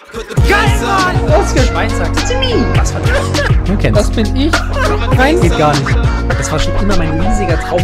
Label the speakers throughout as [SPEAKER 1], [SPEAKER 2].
[SPEAKER 1] Geil, Mann! Oscar Schweinsack. Das war ich. Man kennt's. Das bin ich. Nein, geht gar nicht. Das war schon immer mein riesiger Traum.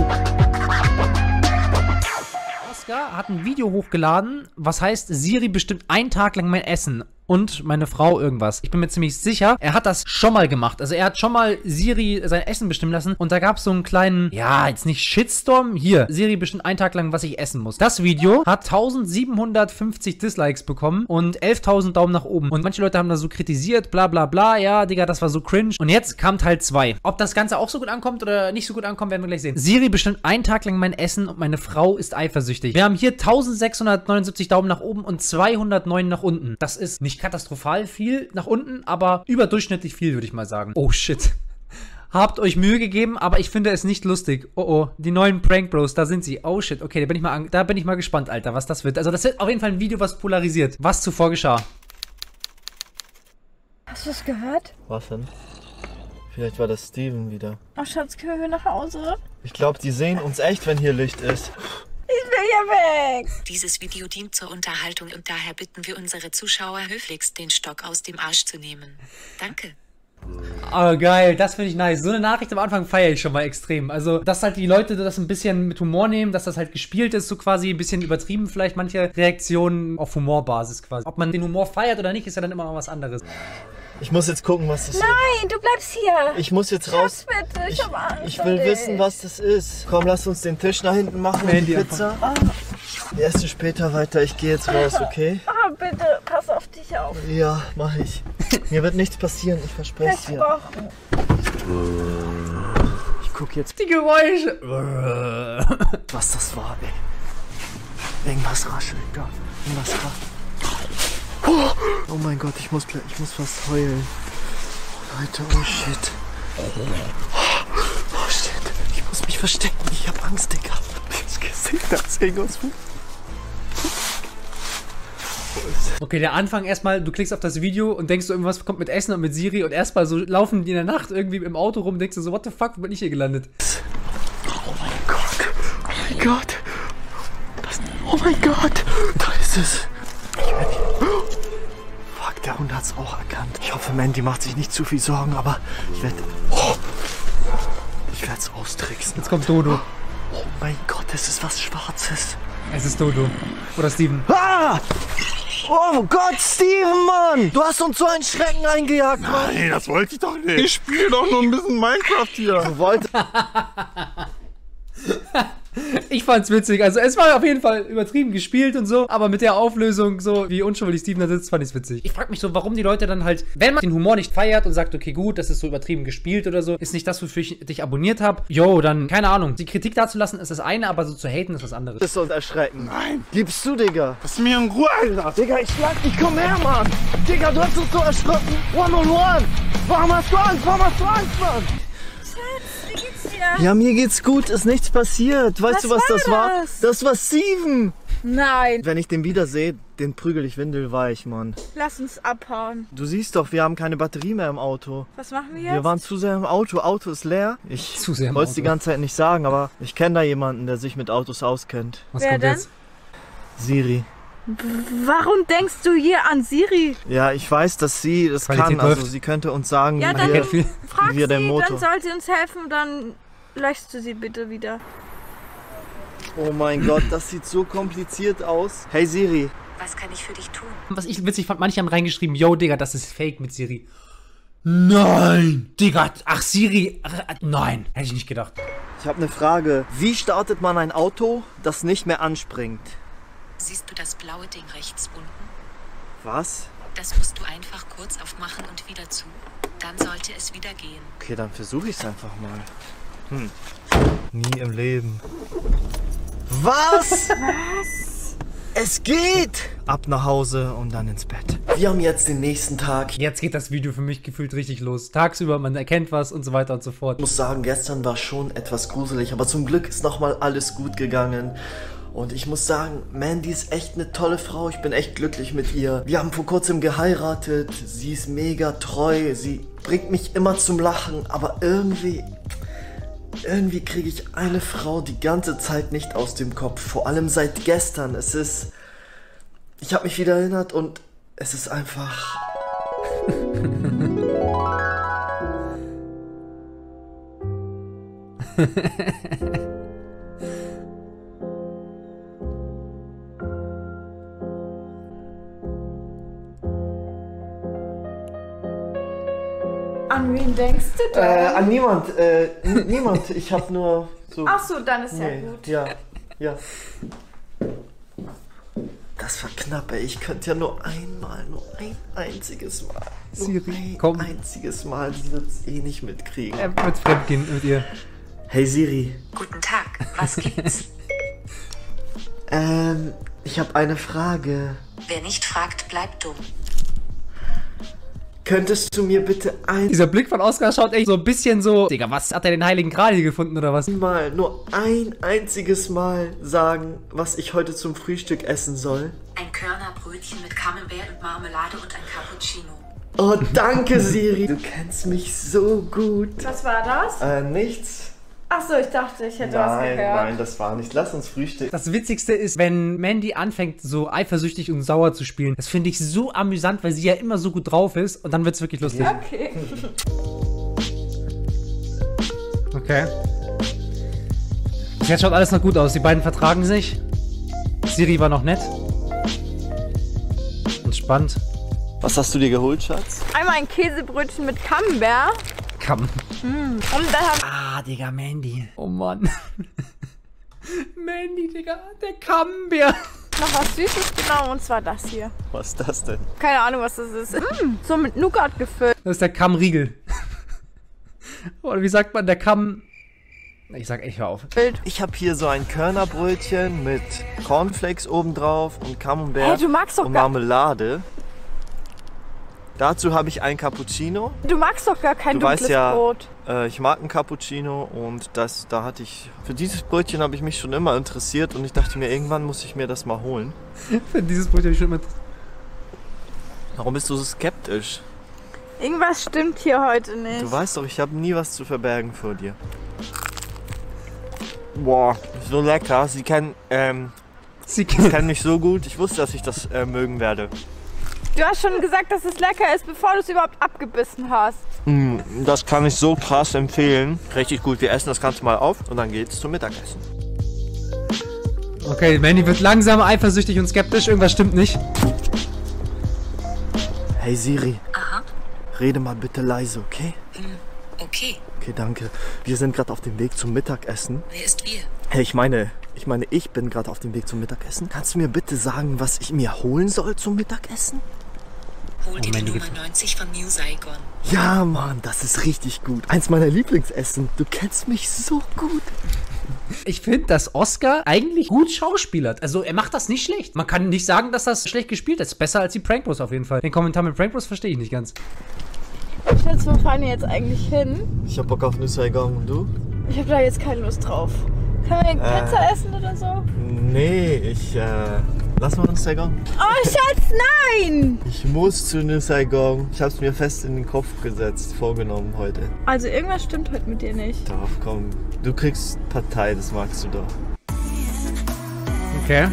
[SPEAKER 1] Oscar hat ein Video hochgeladen, was heißt, Siri bestimmt einen Tag lang mein Essen. Und meine Frau irgendwas. Ich bin mir ziemlich sicher, er hat das schon mal gemacht. Also er hat schon mal Siri sein Essen bestimmen lassen. Und da gab es so einen kleinen, ja, jetzt nicht Shitstorm. Hier, Siri bestimmt einen Tag lang, was ich essen muss. Das Video hat 1750 Dislikes bekommen und 11.000 Daumen nach oben. Und manche Leute haben das so kritisiert, bla bla bla. Ja, Digga, das war so cringe. Und jetzt kam Teil 2. Ob das Ganze auch so gut ankommt oder nicht so gut ankommt, werden wir gleich sehen. Siri bestimmt einen Tag lang mein Essen und meine Frau ist eifersüchtig. Wir haben hier 1679 Daumen nach oben und 209 nach unten. Das ist nicht katastrophal viel nach unten, aber überdurchschnittlich viel, würde ich mal sagen. Oh, shit. Habt euch Mühe gegeben, aber ich finde es nicht lustig. Oh, oh, die neuen Prank Bros, da sind sie. Oh, shit. Okay, da bin ich mal gespannt, Alter, was das wird. Also, das wird auf jeden Fall ein Video, was polarisiert. Was zuvor geschah.
[SPEAKER 2] Hast du es gehört?
[SPEAKER 3] Was denn? Vielleicht war das Steven wieder.
[SPEAKER 2] Ach, Schatz, können wir nach Hause?
[SPEAKER 3] Ich glaube, die sehen uns echt, wenn hier Licht ist.
[SPEAKER 2] Ich will hier weg!
[SPEAKER 4] Dieses Video dient zur Unterhaltung und daher bitten wir unsere Zuschauer höflichst, den Stock aus dem Arsch zu nehmen. Danke.
[SPEAKER 1] Oh, geil, das finde ich nice. So eine Nachricht am Anfang feiere ich schon mal extrem. Also, dass halt die Leute das ein bisschen mit Humor nehmen, dass das halt gespielt ist, so quasi ein bisschen übertrieben vielleicht manche Reaktionen auf Humorbasis quasi. Ob man den Humor feiert oder nicht, ist ja dann immer noch was anderes.
[SPEAKER 3] Ich muss jetzt gucken, was das ist.
[SPEAKER 2] Nein, du bleibst hier!
[SPEAKER 3] Ich muss jetzt raus.
[SPEAKER 2] Schatz, bitte, ich hab Angst.
[SPEAKER 3] Ich will wissen, was das ist. Komm, lass uns den Tisch nach hinten machen. Die Pizza. Die erst du später weiter. Ich gehe jetzt raus, okay?
[SPEAKER 2] Ah, bitte, pass auf dich auf.
[SPEAKER 3] Ja, mach ich. Mir wird nichts passieren, ich verspreche es dir.
[SPEAKER 2] Versprochen.
[SPEAKER 3] Ich guck jetzt,
[SPEAKER 1] Die Geräusche.
[SPEAKER 3] was das war, ey. Irgendwas raschelt da. Irgendwas raschelt. Oh mein Gott, ich muss fast heulen. Leute, oh shit. Oh shit. Ich muss mich verstecken. Ich hab Angst, Digga. Das Gesicht, das irgendwas.
[SPEAKER 1] Okay, der Anfang erstmal, du klickst auf das Video und denkst so, irgendwas kommt mit Essen und mit Siri und erstmal so laufen die in der Nacht irgendwie im Auto rum und denkst du so, what the fuck, wo bin ich hier gelandet?
[SPEAKER 3] Oh mein Gott. Oh mein Gott. Oh mein Gott. Da ist es. Fuck, der Hund hat's auch erkannt. Ich hoffe, Mandy macht sich nicht zu viel Sorgen, aber ich werde... Ich werde es austricksen.
[SPEAKER 1] Jetzt kommt Dodo.
[SPEAKER 3] Oh mein Gott, es ist was Schwarzes.
[SPEAKER 1] Es ist Dodo. Oder Steven.
[SPEAKER 3] Ah! Oh Gott, Steven, Mann! Du hast uns so einen Schrecken eingejagt, Mann!
[SPEAKER 5] Nein, das wollte ich doch nicht. Ich spiele doch nur ein bisschen Minecraft hier.
[SPEAKER 3] Du wolltest...
[SPEAKER 1] Ich fand's witzig. Also es war auf jeden Fall übertrieben gespielt und so, aber mit der Auflösung, so wie unschuldig Steven da sitzt, fand ich's witzig. Ich frag mich so, warum die Leute dann halt, wenn man den Humor nicht feiert und sagt, okay, gut, das ist so übertrieben gespielt oder so, ist nicht das, wofür ich dich abonniert habe. Jo, dann, keine Ahnung. Die Kritik dazulassen ist das eine, aber so zu haten ist was anderes.
[SPEAKER 3] Das und erschrecken.
[SPEAKER 5] Nein.
[SPEAKER 3] Gibst du, Digga?
[SPEAKER 5] Lass mir in Ruhe, Alter.
[SPEAKER 3] Digga, ich schlag dich, komm her, Mann! Digga, du hast uns so erschrocken! One on one! Warum hast du Angst? Warum hast du Angst, Mann?
[SPEAKER 2] Schatz, wie geht's dir?
[SPEAKER 3] Ja, mir geht's gut, ist nichts passiert. Weißt du, was das war? Das war Steven!
[SPEAKER 2] Nein,
[SPEAKER 3] Wenn ich den wiedersehe, den prügel ich windelweich, Mann.
[SPEAKER 2] lass uns abhauen.
[SPEAKER 3] Du siehst doch, wir haben keine Batterie mehr im Auto.
[SPEAKER 2] Was machen wir jetzt?
[SPEAKER 3] Wir waren zu sehr im Auto. Auto ist leer. Ich
[SPEAKER 1] Zu sehr im
[SPEAKER 3] wollte es die
[SPEAKER 1] Auto.
[SPEAKER 3] ganze Zeit nicht sagen, aber ich kenne da jemanden, der sich mit Autos auskennt.
[SPEAKER 1] Was
[SPEAKER 2] Wer
[SPEAKER 1] kommt
[SPEAKER 2] denn?
[SPEAKER 1] jetzt?
[SPEAKER 3] Siri.
[SPEAKER 2] Warum denkst du hier an Siri?
[SPEAKER 3] Ja, ich weiß, dass sie das
[SPEAKER 1] Qualität
[SPEAKER 3] kann. Also
[SPEAKER 1] läuft.
[SPEAKER 3] sie könnte uns sagen,
[SPEAKER 2] Ja,
[SPEAKER 3] wie
[SPEAKER 2] dann
[SPEAKER 3] wir,
[SPEAKER 1] Viel.
[SPEAKER 2] frag
[SPEAKER 3] wie wir den
[SPEAKER 2] sie,
[SPEAKER 3] Motor...
[SPEAKER 2] dann soll sie uns helfen, dann löschst du sie bitte wieder.
[SPEAKER 3] Oh mein Gott, das sieht so kompliziert aus. Hey Siri.
[SPEAKER 4] Was kann ich für dich tun?
[SPEAKER 1] Was ich witzig fand, manche haben reingeschrieben, yo, Digga, das ist fake mit Siri. Nein! Digga, ach Siri, nein, hätte ich nicht gedacht.
[SPEAKER 3] Ich habe eine Frage. Wie startet man ein Auto, das nicht mehr anspringt?
[SPEAKER 4] Siehst du das blaue Ding rechts unten?
[SPEAKER 3] Was?
[SPEAKER 4] Das musst du einfach kurz aufmachen und wieder zu. Dann sollte es wieder gehen.
[SPEAKER 3] Okay, dann versuche ich es einfach mal. Nie im Leben. Was?
[SPEAKER 2] Was?
[SPEAKER 3] Es geht! Ab nach Hause und dann ins Bett. Wir haben jetzt den nächsten Tag.
[SPEAKER 1] Jetzt geht das Video für mich gefühlt richtig los. Tagsüber, man erkennt was und so weiter und so fort.
[SPEAKER 3] Ich muss sagen, gestern war schon etwas gruselig, aber zum Glück ist nochmal alles gut gegangen. Und ich muss sagen, Mandy ist echt eine tolle Frau. Ich bin echt glücklich mit ihr. Wir haben vor kurzem geheiratet. Sie ist mega treu. Sie bringt mich immer zum Lachen. Aber irgendwie kriege ich eine Frau die ganze Zeit nicht aus dem Kopf. Vor allem seit gestern. Ich habe mich wieder erinnert und Es ist einfach...
[SPEAKER 2] An wen denkst du da?
[SPEAKER 3] An niemand. Niemand. Ich hab nur so...
[SPEAKER 2] Ach so, dann ist ja gut.
[SPEAKER 3] Ja, ja. Das war knapp, ey. Ich könnte ja nur ein einziges Mal.
[SPEAKER 1] Siri, komm.
[SPEAKER 3] Ein einziges Mal. Sie wird's eh nicht mitkriegen.
[SPEAKER 1] Er wird fremdgehen mit ihr.
[SPEAKER 3] Hey Siri.
[SPEAKER 4] Guten Tag, was gibt's?
[SPEAKER 3] Ich habe eine Frage.
[SPEAKER 4] Wer nicht fragt, bleibt dumm.
[SPEAKER 3] Könntest du mir bitte
[SPEAKER 1] Dieser Blick von Oscar schaut echt so ein bisschen so... Digga, was hat er den Heiligen Gral hier gefunden oder was?
[SPEAKER 3] nur ein einziges Mal sagen, was ich heute zum Frühstück essen soll?
[SPEAKER 4] Ein Körnerbrötchen mit Camembert und Marmelade und ein Cappuccino.
[SPEAKER 3] Oh, danke Siri. Du kennst mich so gut.
[SPEAKER 2] Was war das?
[SPEAKER 3] Nichts.
[SPEAKER 2] Ach so, ich dachte, ich hätte was gehört.
[SPEAKER 3] Nein, das war nicht. Lass uns frühstücken.
[SPEAKER 1] Das Witzigste ist, wenn Mandy anfängt, so eifersüchtig und sauer zu spielen. Das finde ich so amüsant, weil sie ja immer so gut drauf ist. Und dann wird es wirklich lustig.
[SPEAKER 2] Okay.
[SPEAKER 1] Okay. Bis jetzt schaut alles noch gut aus. Die beiden vertragen sich. Siri war noch nett. Entspannt.
[SPEAKER 3] Was hast du dir geholt, Schatz?
[SPEAKER 2] Einmal ein Käsebrötchen mit Camembert.
[SPEAKER 1] Komm.
[SPEAKER 2] Und dann haben
[SPEAKER 1] Digga, Mandy. Oh Mann. Mandy, Digga. Der Camembert.
[SPEAKER 2] noch was Süßes genommen, und zwar das hier.
[SPEAKER 3] Was ist das denn?
[SPEAKER 2] Keine Ahnung, was das ist. So mit Nougat gefüllt.
[SPEAKER 1] Das ist der Kammriegel. Oder wie sagt man, der Kamm... Ich sag echt, hör auf.
[SPEAKER 3] Ich habe hier so ein Körnerbrötchen mit Cornflakes obendrauf und Camembert
[SPEAKER 2] Hey, du magst doch
[SPEAKER 3] und
[SPEAKER 2] gar-
[SPEAKER 3] Marmelade. Dazu habe ich ein Cappuccino.
[SPEAKER 2] Du magst doch gar kein
[SPEAKER 3] Du
[SPEAKER 2] dunkles
[SPEAKER 3] weißt ja,
[SPEAKER 2] Brot.
[SPEAKER 3] Ich mag ein Cappuccino und für dieses Brötchen habe ich mich schon immer interessiert und ich dachte mir, irgendwann muss ich mir das mal holen.
[SPEAKER 1] Für dieses Brot habe ich schon mit...
[SPEAKER 3] Warum bist du so skeptisch?
[SPEAKER 2] Irgendwas stimmt hier heute nicht.
[SPEAKER 3] Du weißt doch, ich habe nie was zu verbergen vor dir. Boah, so lecker. Sie kennen mich so gut. Ich wusste, dass ich das mögen werde.
[SPEAKER 2] Du hast schon gesagt, dass es lecker ist, bevor du es überhaupt abgebissen hast.
[SPEAKER 3] Das kann ich so krass empfehlen. Richtig gut. Wir essen das Ganze mal auf und dann geht's zum Mittagessen.
[SPEAKER 1] Okay, Mandy wird langsam eifersüchtig und skeptisch. Irgendwas stimmt nicht.
[SPEAKER 3] Hey Siri,
[SPEAKER 4] Aha,
[SPEAKER 3] rede mal bitte leise, okay?
[SPEAKER 4] okay.
[SPEAKER 3] Okay, danke. Wir sind gerade auf dem Weg zum Mittagessen.
[SPEAKER 4] Wer ist wir?
[SPEAKER 3] Hey, ich meine, ich bin gerade auf dem Weg zum Mittagessen. Kannst du mir bitte sagen, was ich mir holen soll zum Mittagessen?
[SPEAKER 4] Hol dir die Nummer 90 von New Saigon.
[SPEAKER 3] Ja, Mann, das ist richtig gut. Eins meiner Lieblingsessen. Du kennst mich so gut.
[SPEAKER 1] Ich finde, dass Oscar eigentlich gut schauspielert. Also, er macht das nicht schlecht. Man kann nicht sagen, dass das schlecht gespielt ist. Besser als die Prank Bros auf jeden Fall. Den Kommentar mit Prank Bros verstehe ich nicht ganz.
[SPEAKER 2] Schatz, wo fahren wir jetzt eigentlich hin?
[SPEAKER 3] Ich hab Bock auf New Saigon und du?
[SPEAKER 2] Ich habe da jetzt keine Lust drauf. Können wir Pizza essen oder so?
[SPEAKER 3] Nee, lass mal New Saigon.
[SPEAKER 2] Oh, Schatz, nein!
[SPEAKER 3] Ich muss zu New Saigon. Ich hab's mir fest in den Kopf gesetzt, vorgenommen heute.
[SPEAKER 2] Also irgendwas stimmt heute mit dir nicht.
[SPEAKER 3] Doch, komm. Du kriegst Partei, das magst du doch.
[SPEAKER 1] Okay.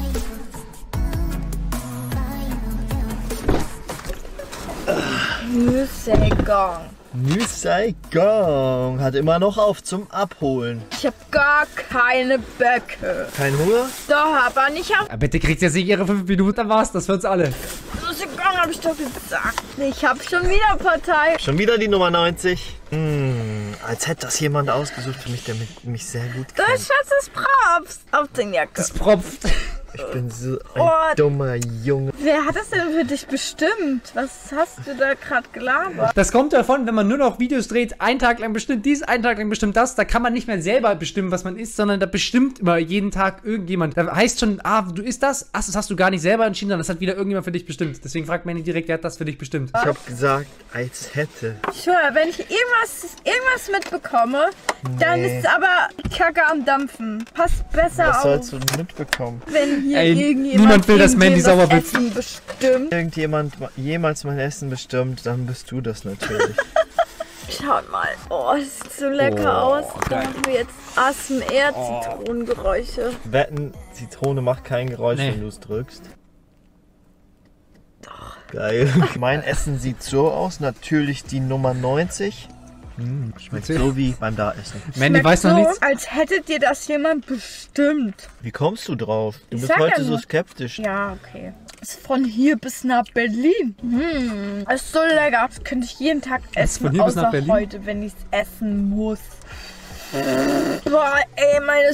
[SPEAKER 2] New Saigon.
[SPEAKER 3] New Saigon hat immer noch auf zum Abholen.
[SPEAKER 2] Ich habe gar keine Böcke.
[SPEAKER 3] Kein Hunger?
[SPEAKER 2] Doch, aber nicht auf
[SPEAKER 1] Ja, bitte kriegt jetzt nicht ihre 5 Minuten, dann war's das für uns alle.
[SPEAKER 2] New Saigon, habe ich doch gesagt. Ich habe schon wieder Partei.
[SPEAKER 3] Schon wieder die Nummer 90. Als hätte das jemand ausgesucht für mich, der mich sehr gut
[SPEAKER 2] Das
[SPEAKER 3] kennt.
[SPEAKER 2] Schatz ist Props auf den Jacke.
[SPEAKER 1] Das propft.
[SPEAKER 3] Ich bin so ein dummer Junge.
[SPEAKER 2] Wer hat das denn für dich bestimmt? Was hast du da gerade gelabert?
[SPEAKER 1] Das kommt davon, wenn man nur noch Videos dreht, einen Tag lang bestimmt dies, einen Tag lang bestimmt das, da kann man nicht mehr selber bestimmen, was man isst, sondern da bestimmt immer jeden Tag irgendjemand. Da heißt schon, du isst das? Ach, das hast du gar nicht selber entschieden, sondern das hat wieder irgendjemand für dich bestimmt. Deswegen fragt Manny direkt, wer hat das für dich bestimmt?
[SPEAKER 3] Ich habe gesagt, als hätte.
[SPEAKER 2] Ich schwöre, wenn ich irgendwas mitbekomme, dann ist es aber Kacke am Dampfen. Passt besser
[SPEAKER 3] Was
[SPEAKER 2] auf,
[SPEAKER 3] sollst du irgendjemals
[SPEAKER 2] wenn hier
[SPEAKER 1] Ey,
[SPEAKER 2] irgendjemand
[SPEAKER 1] niemand will, dass Mandy sauer wird.
[SPEAKER 2] Essen bestimmt.
[SPEAKER 3] irgendjemand jemals mein Essen bestimmt, dann bist du das natürlich.
[SPEAKER 2] Schaut mal. Oh, das sieht so lecker aus. Da machen wir jetzt ASMR-Zitronengeräusche.
[SPEAKER 3] Wetten, Zitrone macht kein Geräusch,
[SPEAKER 1] Nee.
[SPEAKER 3] wenn du es drückst.
[SPEAKER 2] Doch.
[SPEAKER 3] Geil. Mein Essen sieht so aus. Natürlich die Nummer 90. Schmeckt so wie beim Daessen.
[SPEAKER 1] Mandy weiß noch nichts.
[SPEAKER 2] Als hättet ihr das jemand bestimmt.
[SPEAKER 3] Wie kommst du drauf? Du bist
[SPEAKER 2] sag
[SPEAKER 3] heute
[SPEAKER 2] ja
[SPEAKER 3] so
[SPEAKER 2] nur.
[SPEAKER 3] skeptisch.
[SPEAKER 2] Ja, okay. Ist von hier bis nach Berlin. Ist so lecker. Das könnte ich jeden Tag essen,
[SPEAKER 1] von hier bis nach
[SPEAKER 2] außer
[SPEAKER 1] Berlin?
[SPEAKER 2] heute, wenn ich es essen muss. Boah, ey, meine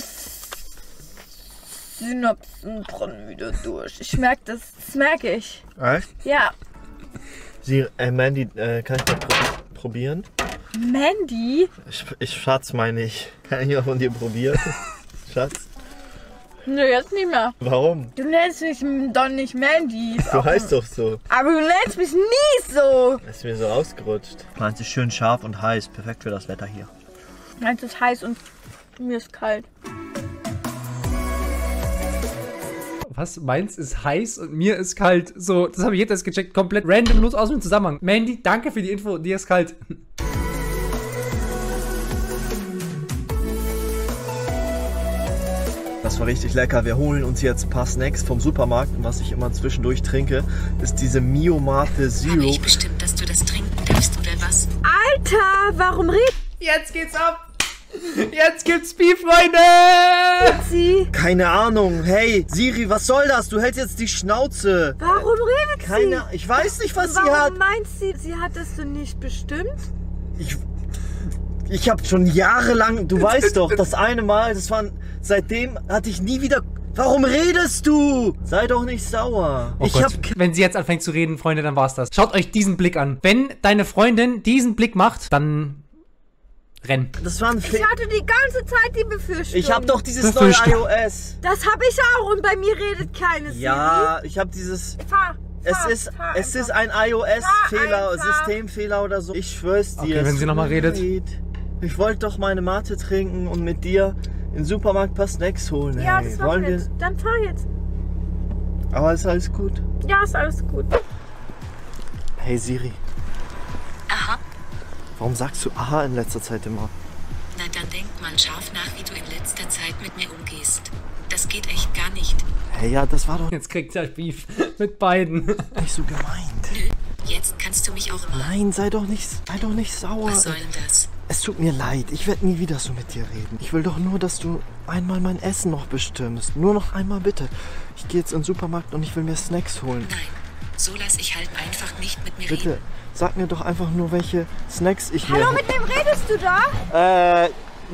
[SPEAKER 2] Synapsen brennen wieder durch. Ich merke das. Das merke ich.
[SPEAKER 3] Echt?
[SPEAKER 2] Ja.
[SPEAKER 3] Mandy, kann ich mal probieren?
[SPEAKER 2] Mandy?
[SPEAKER 3] Schatz, meine ich. Kann ich mal von dir probieren? Schatz?
[SPEAKER 2] Nö, jetzt nicht mehr.
[SPEAKER 3] Warum?
[SPEAKER 2] Du nennst mich doch nicht Mandy.
[SPEAKER 3] Du heißt doch so.
[SPEAKER 2] Aber du nennst mich nie so.
[SPEAKER 3] Ist mir so ausgerutscht. Meins ist schön scharf und heiß. Perfekt für das Wetter hier.
[SPEAKER 2] Meins ist heiß und mir ist kalt.
[SPEAKER 1] Was? Meins ist heiß und mir ist kalt. So, das habe ich jetzt erst gecheckt. Komplett random, los aus dem Zusammenhang. Mandy, danke für die Info. Dir ist kalt.
[SPEAKER 3] Das war richtig lecker. Wir holen uns jetzt ein paar Snacks vom Supermarkt. Und was ich immer zwischendurch trinke, ist diese Mio Mate
[SPEAKER 4] Habe
[SPEAKER 3] Zero.
[SPEAKER 4] ich bestimmt, dass du das trinken darfst oder was?
[SPEAKER 2] Alter, warum redet
[SPEAKER 1] Jetzt geht's ab. Jetzt gibt's Beef, Freunde.
[SPEAKER 2] sie?
[SPEAKER 3] Keine Ahnung. Hey, Siri, was soll das? Du hältst jetzt die Schnauze.
[SPEAKER 2] Warum redet
[SPEAKER 3] Keine,
[SPEAKER 2] sie?
[SPEAKER 3] ich weiß nicht, was sie hat.
[SPEAKER 2] Warum meint sie hat das so nicht bestimmt?
[SPEAKER 3] Ich habe schon jahrelang, du weißt doch, das eine Mal, seitdem hatte ich nie wieder... Warum redest du? Sei doch nicht sauer.
[SPEAKER 1] Oh Gott. Wenn sie jetzt anfängt zu reden, Freunde, dann war's das. Schaut euch diesen Blick an. Wenn deine Freundin diesen Blick macht, dann renn.
[SPEAKER 3] Das war ein
[SPEAKER 2] Ich
[SPEAKER 3] Fehler.
[SPEAKER 2] hatte die ganze Zeit die Befürchtung.
[SPEAKER 3] Ich habe doch dieses neue
[SPEAKER 1] Befürchtung.
[SPEAKER 3] iOS.
[SPEAKER 2] Das habe ich auch und bei mir redet keine Siri.
[SPEAKER 3] Ja, ich habe dieses...
[SPEAKER 2] Fahr
[SPEAKER 3] Es ist ein
[SPEAKER 2] Fahr
[SPEAKER 3] iOS-Fehler,
[SPEAKER 2] einfach.
[SPEAKER 3] Systemfehler oder so. Ich schwör's dir.
[SPEAKER 1] Okay,
[SPEAKER 3] es
[SPEAKER 1] wenn sie
[SPEAKER 3] tut
[SPEAKER 1] noch mal
[SPEAKER 3] mir
[SPEAKER 1] redet.
[SPEAKER 3] leid. Ich wollte doch meine Mate trinken und mit dir im Supermarkt ein paar Snacks holen.
[SPEAKER 2] Ja,
[SPEAKER 3] ey.
[SPEAKER 2] das machen wir jetzt. Dann fahr jetzt.
[SPEAKER 3] Aber ist alles gut.
[SPEAKER 2] Ja, ist alles gut.
[SPEAKER 3] Hey Siri,
[SPEAKER 4] Aha.
[SPEAKER 3] warum sagst du aha in letzter Zeit immer?
[SPEAKER 4] Na dann denk mal scharf nach, wie du in letzter Zeit mit mir umgehst. Das geht echt gar nicht.
[SPEAKER 3] Hey, ja, das war doch
[SPEAKER 1] Jetzt kriegt er Beef mit beiden.
[SPEAKER 3] nicht so gemeint.
[SPEAKER 4] Nö, jetzt kannst du mich auch mal.
[SPEAKER 3] Nein, sei doch nicht sauer.
[SPEAKER 4] Was soll denn das?
[SPEAKER 3] Es tut mir leid, ich werde nie wieder so mit dir reden. Ich will doch nur, dass du einmal mein Essen noch bestimmst. Nur noch einmal bitte. Ich gehe jetzt in den Supermarkt und ich will mir Snacks holen.
[SPEAKER 4] Nein, so lass ich halt einfach nicht mit mir
[SPEAKER 3] Bitte,
[SPEAKER 4] reden.
[SPEAKER 3] sag mir doch einfach nur, welche Snacks ich
[SPEAKER 2] Hallo,
[SPEAKER 3] mir...
[SPEAKER 2] mit wem redest du da?
[SPEAKER 3] War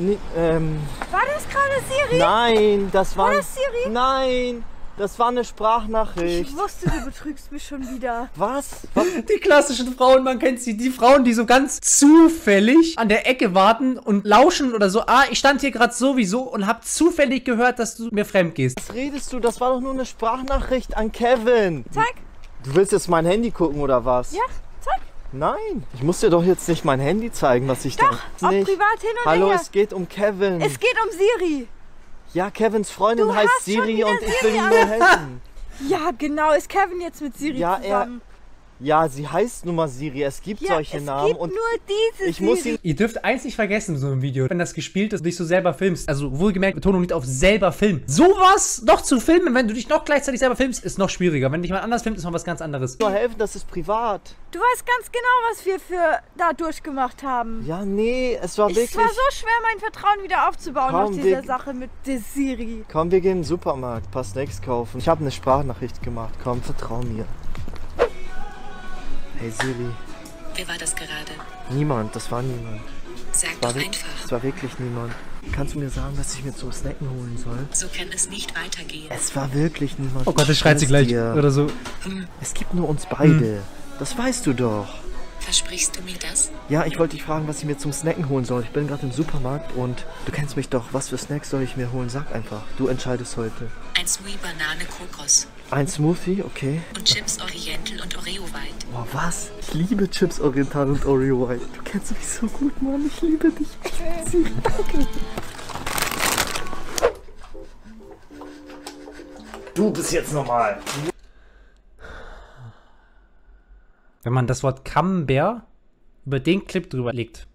[SPEAKER 2] War das gerade Siri?
[SPEAKER 3] Nein, das war...
[SPEAKER 2] War das Siri?
[SPEAKER 3] Nein, das war eine Sprachnachricht.
[SPEAKER 2] Ich wusste, du betrügst mich schon wieder.
[SPEAKER 3] Was?
[SPEAKER 1] Die klassischen Frauen, man kennt sie. Die Frauen, die so ganz zufällig an der Ecke warten und lauschen oder so. Ah, ich stand hier gerade sowieso und hab zufällig gehört, dass du mir fremd gehst.
[SPEAKER 3] Was redest du? Das war doch nur eine Sprachnachricht an Kevin.
[SPEAKER 2] Zeig.
[SPEAKER 3] Du willst jetzt mein Handy gucken oder was?
[SPEAKER 2] Ja, zeig.
[SPEAKER 3] Nein, ich muss dir doch jetzt nicht mein Handy zeigen, was ich
[SPEAKER 2] Doch,
[SPEAKER 3] da...
[SPEAKER 2] auch
[SPEAKER 3] Nicht.
[SPEAKER 2] privat hin und
[SPEAKER 3] Hallo,
[SPEAKER 2] her.
[SPEAKER 3] es geht um Kevin.
[SPEAKER 2] Es geht um Siri.
[SPEAKER 3] Ja, Kevins Freundin
[SPEAKER 2] Du
[SPEAKER 3] heißt
[SPEAKER 2] hast schon
[SPEAKER 3] Siri
[SPEAKER 2] wieder
[SPEAKER 3] und ich will
[SPEAKER 2] Siri
[SPEAKER 3] ihm nur helfen.
[SPEAKER 2] Ja, genau. Ist Kevin jetzt mit Siri
[SPEAKER 3] Ja,
[SPEAKER 2] zusammen?
[SPEAKER 3] Ja, sie heißt nun mal Siri. Es gibt solche
[SPEAKER 2] es
[SPEAKER 3] Namen
[SPEAKER 2] gibt
[SPEAKER 3] und
[SPEAKER 2] nur diese
[SPEAKER 3] ich muss
[SPEAKER 2] Siri.
[SPEAKER 3] ihn...
[SPEAKER 1] Ihr dürft eins nicht vergessen in so einem Video, wenn das gespielt ist und dich so selber filmst. Also wohlgemerkt, Betonung liegt auf selber filmen. Sowas noch zu filmen, wenn du dich noch gleichzeitig selber filmst, ist noch schwieriger. Wenn dich jemand anders filmt, ist noch was ganz anderes.
[SPEAKER 3] nur helfen, das ist privat.
[SPEAKER 2] Du weißt ganz genau, was wir für da durchgemacht haben.
[SPEAKER 3] Ja, nee, es war wirklich...
[SPEAKER 2] Es war so schwer, mein Vertrauen wieder aufzubauen
[SPEAKER 3] Komm,
[SPEAKER 2] nach dieser
[SPEAKER 3] wir-
[SPEAKER 2] Sache mit der Siri.
[SPEAKER 3] Komm, wir gehen in den Supermarkt, ein paar Snacks kaufen. Ich habe eine Sprachnachricht gemacht. Komm, vertrau mir. Hey Siri.
[SPEAKER 4] Wer war das gerade?
[SPEAKER 3] Niemand, das war niemand.
[SPEAKER 4] Sag
[SPEAKER 3] War
[SPEAKER 4] doch
[SPEAKER 3] wir-
[SPEAKER 4] einfach.
[SPEAKER 3] Es war wirklich niemand. Kannst du mir sagen, was ich mir zum Snacken holen soll?
[SPEAKER 4] So kann es nicht weitergehen.
[SPEAKER 3] Es war wirklich niemand.
[SPEAKER 1] Oh Gott, das
[SPEAKER 3] Ich
[SPEAKER 1] schreit sie
[SPEAKER 3] schwör's
[SPEAKER 1] gleich.
[SPEAKER 3] dir.
[SPEAKER 1] Oder so.
[SPEAKER 3] Es gibt nur uns beide. Das weißt du doch.
[SPEAKER 4] Versprichst du mir das?
[SPEAKER 3] Ja, ich wollte dich fragen, was ich mir zum Snacken holen soll. Ich bin gerade im Supermarkt und du kennst mich doch. Was für Snacks soll ich mir holen? Sag einfach. Du entscheidest heute.
[SPEAKER 4] Ein Smoothie Banane Kokos
[SPEAKER 3] Ein Smoothie, okay.
[SPEAKER 4] und Chips Oriental und Oreo White.
[SPEAKER 3] Boah, was? Ich liebe Chips Oriental und Oreo White. Du kennst mich so gut, Mann. Ich liebe dich. Siri, danke. Du bist jetzt normal.
[SPEAKER 1] Wenn man das Wort Camembert über den Clip drüber legt.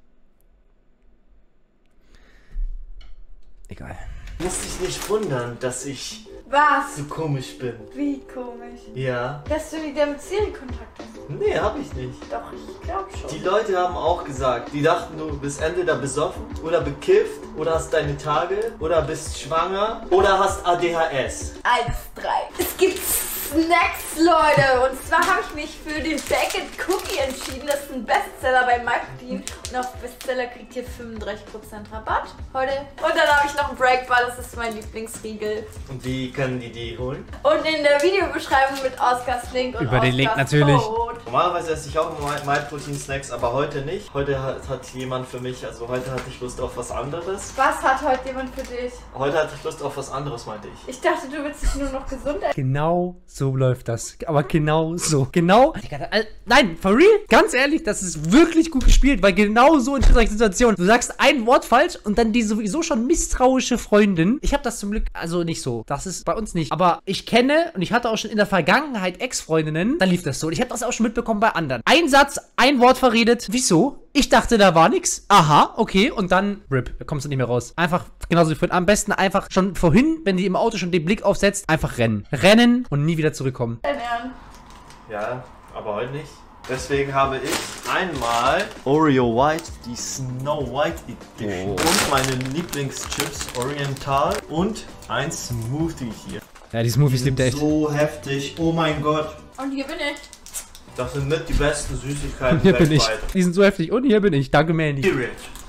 [SPEAKER 1] Egal.
[SPEAKER 3] Du musst dich nicht wundern, dass ich
[SPEAKER 2] Was?
[SPEAKER 3] so komisch bin.
[SPEAKER 2] Wie komisch.
[SPEAKER 3] Ja.
[SPEAKER 2] Dass du wieder mit Siri Kontakt hast.
[SPEAKER 3] Nee, hab ich nicht.
[SPEAKER 2] Doch, ich glaube schon.
[SPEAKER 3] Die Leute haben auch gesagt, die dachten, du bist entweder besoffen oder bekifft oder hast deine Tage oder bist schwanger oder hast ADHS.
[SPEAKER 2] 1, 3. Es gibt Snacks, Leute. Und zwar habe ich mich für den Baked Cookie entschieden. Das ist ein Bestseller bei Marketing. Und auf Bestseller kriegt ihr 35% Rabatt heute. Und dann habe ich noch einen Breakbar. Das ist mein Lieblingsriegel.
[SPEAKER 3] Und wie können die holen?
[SPEAKER 2] Und in der Videobeschreibung mit Oscars Link und
[SPEAKER 1] Über den Link
[SPEAKER 2] Oscars
[SPEAKER 1] natürlich.
[SPEAKER 2] Code.
[SPEAKER 3] Normalerweise esse ich auch MyProtein-Snacks, aber heute nicht. Heute hat jemand für mich, also heute hatte ich Lust auf was anderes.
[SPEAKER 2] Was hat heute jemand für dich?
[SPEAKER 3] Heute hatte ich Lust auf was anderes, meinte ich.
[SPEAKER 2] Ich dachte, du willst dich nur noch gesund essen.
[SPEAKER 1] Genau so läuft das. Aber genau so. Genau. Nein, for real? Ganz ehrlich, das ist wirklich gut gespielt, weil genau so in dieser Situation. Du sagst ein Wort falsch und dann die sowieso schon misstrauische Freundin. Ich habe das zum Glück, also nicht so. Das ist bei uns nicht. Aber ich kenne und ich hatte auch schon in der Vergangenheit Ex-Freundinnen. Dann lief das so. Und ich habe das auch schon mitbekommen bei anderen. Ein Satz, ein Wort verredet. Wieso? Ich dachte, da war nix. Aha, okay. Und dann, RIP, da kommst du nicht mehr raus. Einfach, genauso wie vorhin. Am besten einfach schon vorhin, wenn die im Auto schon den Blick aufsetzt, einfach rennen. Rennen und nie wieder zurückkommen.
[SPEAKER 2] Ernähren.
[SPEAKER 3] Ja, aber heute nicht. Deswegen habe ich einmal Oreo White, die Snow White Edition und meine Lieblingschips Oriental und ein Smoothie hier.
[SPEAKER 1] Ja, die Smoothies liebt er echt.
[SPEAKER 3] So heftig, oh mein Gott.
[SPEAKER 2] Und hier bin ich.
[SPEAKER 3] Das sind mit die besten Süßigkeiten
[SPEAKER 1] Hier bin ich.
[SPEAKER 3] weltweit.
[SPEAKER 1] Die sind so heftig. Und hier bin ich. Danke, Mandy.
[SPEAKER 3] Period.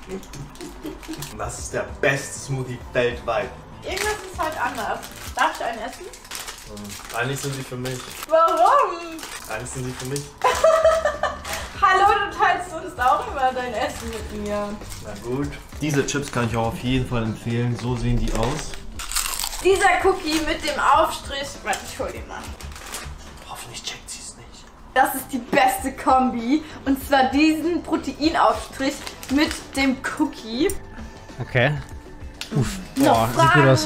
[SPEAKER 3] Das ist der beste Smoothie weltweit.
[SPEAKER 2] Irgendwas ist heute anders. Darf ich einen essen?
[SPEAKER 3] Eigentlich sind sie für mich.
[SPEAKER 2] Warum?
[SPEAKER 3] Eigentlich sind sie für mich.
[SPEAKER 2] Hallo, du teilst uns auch immer dein Essen mit mir.
[SPEAKER 3] Na gut. Diese Chips kann ich auch auf jeden Fall empfehlen. So sehen die aus.
[SPEAKER 2] Dieser Cookie mit dem Aufstrich. Warte, ich hol den mal.
[SPEAKER 3] Hoffentlich checkt sie es nicht.
[SPEAKER 2] Das ist die beste Kombi. Und zwar diesen Proteinaufstrich mit dem Cookie.
[SPEAKER 1] Okay. Uff.
[SPEAKER 2] Noch
[SPEAKER 1] Boah, sieht gut aus.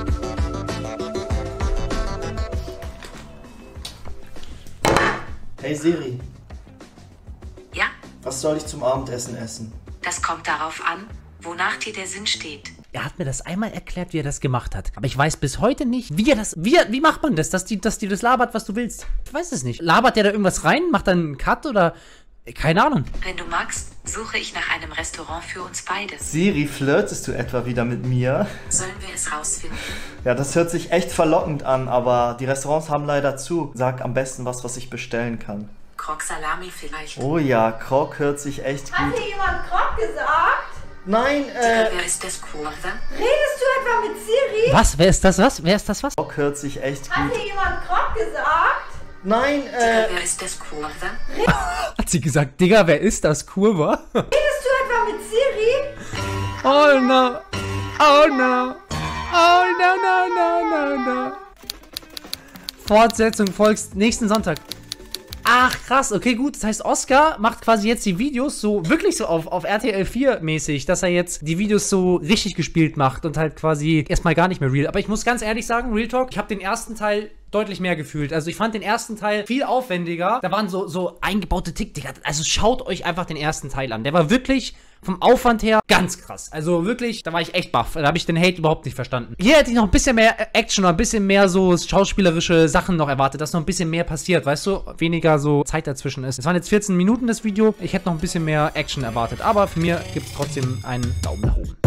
[SPEAKER 3] Hey Siri,
[SPEAKER 4] Ja,
[SPEAKER 3] was soll ich zum Abendessen essen?
[SPEAKER 4] das kommt darauf an, wonach dir der Sinn steht.
[SPEAKER 1] Er hat mir das einmal erklärt, wie er das gemacht hat. Aber ich weiß bis heute nicht, wie macht man das, dass die das labert, was du willst? Ich weiß es nicht. Labert der da irgendwas rein? Macht dann einen Cut oder... Keine Ahnung.
[SPEAKER 4] Wenn du magst, suche ich nach einem Restaurant für uns beide.
[SPEAKER 3] Siri, flirtest du etwa wieder mit mir?
[SPEAKER 4] Sollen wir es rausfinden?
[SPEAKER 3] Ja, das hört sich echt verlockend an, aber die Restaurants haben leider zu. Sag am besten was ich bestellen kann.
[SPEAKER 4] Krog Salami vielleicht.
[SPEAKER 3] Oh ja, Krog hört sich echt
[SPEAKER 2] Hat
[SPEAKER 3] gut.
[SPEAKER 2] hier jemand Krog gesagt?
[SPEAKER 3] Nein,
[SPEAKER 4] Wer ist das Kurve?
[SPEAKER 2] Redest du etwa mit Siri?
[SPEAKER 1] Was? Wer ist das was? Wer ist das was?
[SPEAKER 3] Krog hört sich echt
[SPEAKER 2] Hat
[SPEAKER 3] gut.
[SPEAKER 2] hier jemand Krog gesagt?
[SPEAKER 3] Nein,
[SPEAKER 4] Wer ist das Kurve?
[SPEAKER 1] Hat sie gesagt, Digga, wer ist das? Kurva?
[SPEAKER 2] Redest du etwa mit Siri?
[SPEAKER 1] Oh no. Oh no. Oh no, no, no, no, no. Fortsetzung folgt nächsten Sonntag. Ach, krass. Okay, gut. Das heißt, Oscar macht quasi jetzt die Videos so, wirklich so auf RTL 4 mäßig, dass er jetzt die Videos so richtig gespielt macht und halt quasi erstmal gar nicht mehr real. Aber ich muss ganz ehrlich sagen, Real Talk, ich habe den ersten Teil deutlich mehr gefühlt. Also ich fand den ersten Teil viel aufwendiger. Da waren so eingebaute Tick. Also schaut euch einfach den ersten Teil an. Der war wirklich vom Aufwand her ganz krass. Also wirklich, da war ich echt baff. Da habe ich den Hate überhaupt nicht verstanden. Hier hätte ich noch ein bisschen mehr Action oder ein bisschen mehr so schauspielerische Sachen noch erwartet, dass noch ein bisschen mehr passiert, weißt du? Weniger so Zeit dazwischen ist. Es waren jetzt 14 Minuten das Video. Ich hätte noch ein bisschen mehr Action erwartet. Aber für mir gibt es trotzdem einen Daumen nach oben.